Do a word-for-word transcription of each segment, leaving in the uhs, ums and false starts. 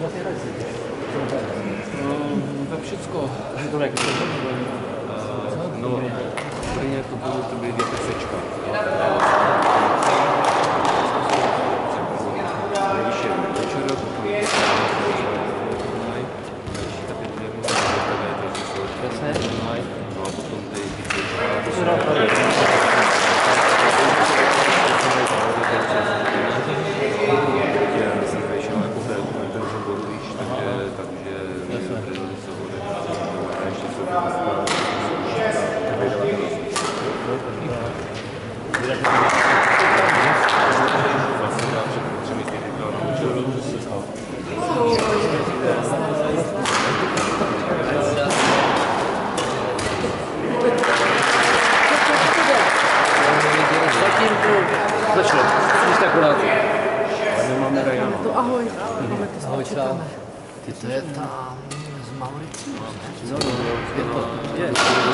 vlastně hraje? Tak všecko. To je No, prvně to bylo to byly dvě pesečka. Nejvyšší večer, potom no a potom ty Začalo, jste akorát. ale nemáme Rajana. To ahoj. Máme to Ahoj, čau. Ty to je ta z Mauricí. No, no, je to, je.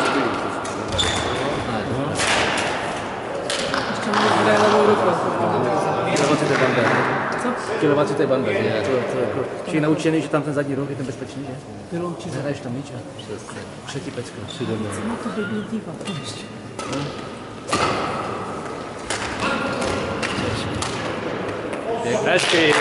Ještě mám zbraje levou rukou. Tělovací to je banda. Co? Tělovací to je banda, že? To, to, jako, všichni naučený, že tam ten zadní roh je ten bezpečný, že? Vyloučí. Zahraješ tam míč a třetí pecka. Se na to blbý dívat. To ještě. Hezky.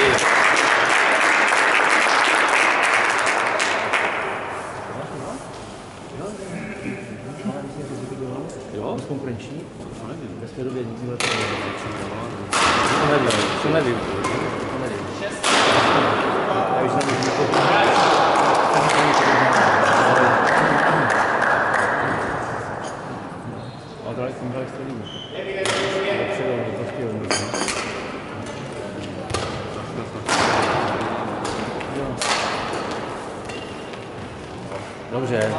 Jo, z konkurenční? To nevím. Ve své době nikdy to nevím. To nevím, to nevím. To nevím. Já už znám, že to... A tady jsem dal střední. Dopředu, do trošky hodně. Dobře.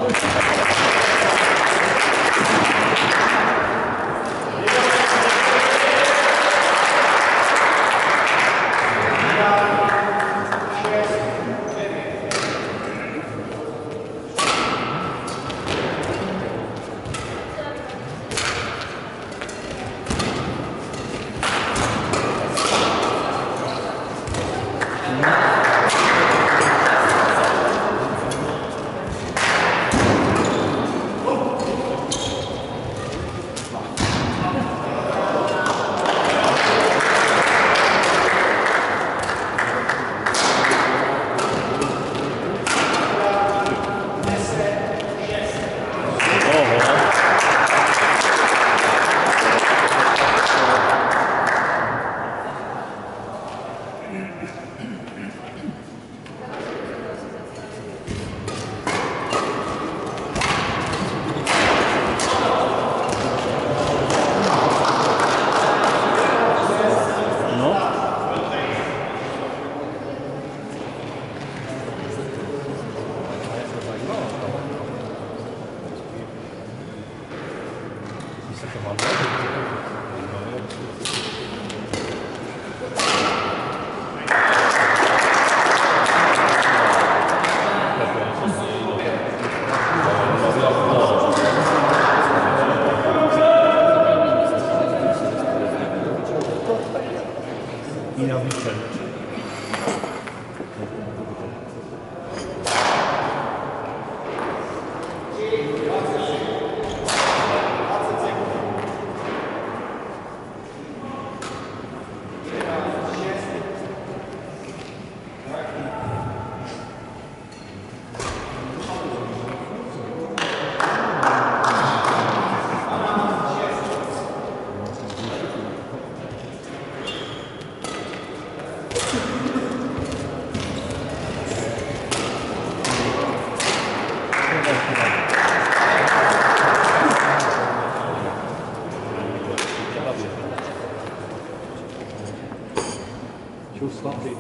svatý.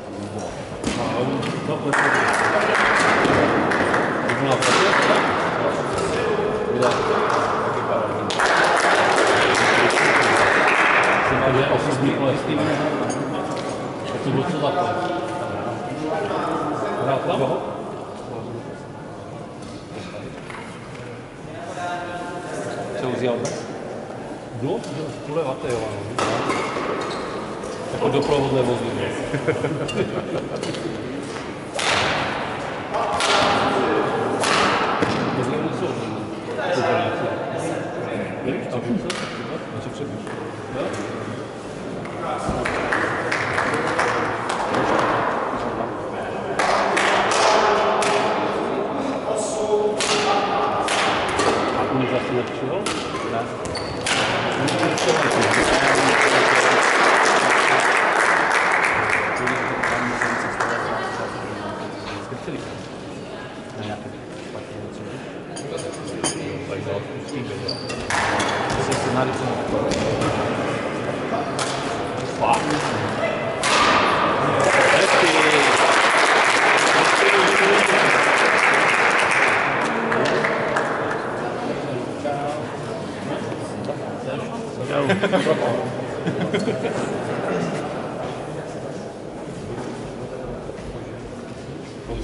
Takže osobní kolektiv. A to bylo co za to? Hrál tam? Co uzjel? No, tohle Vatejová. Jako doprovodné vozidlo.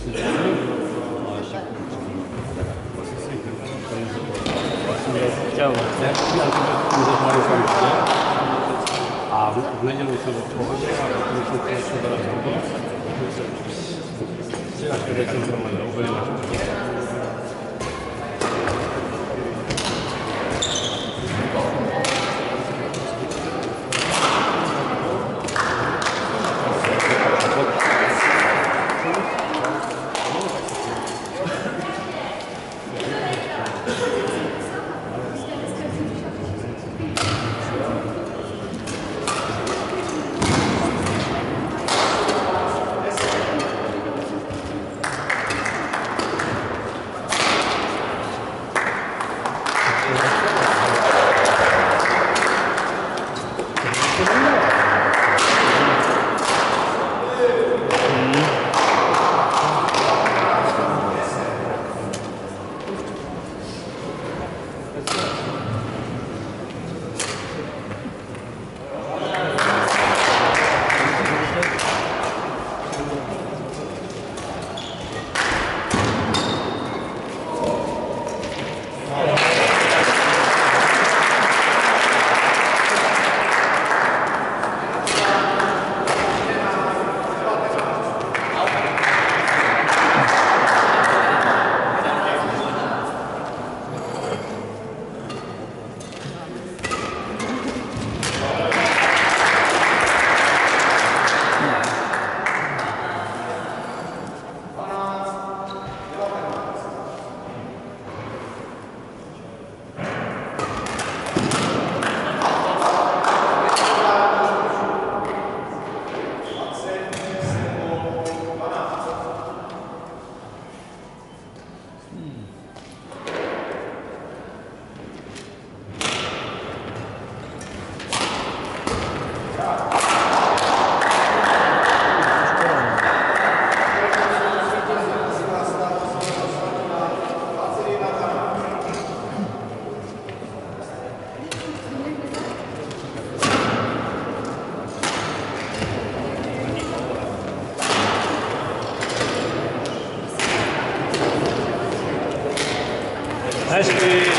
Chtěl, ne? A v neděli jsem v pohodě a když jsem to ještě teda zhoubal, a teď jsem to měl úplně na Hezky.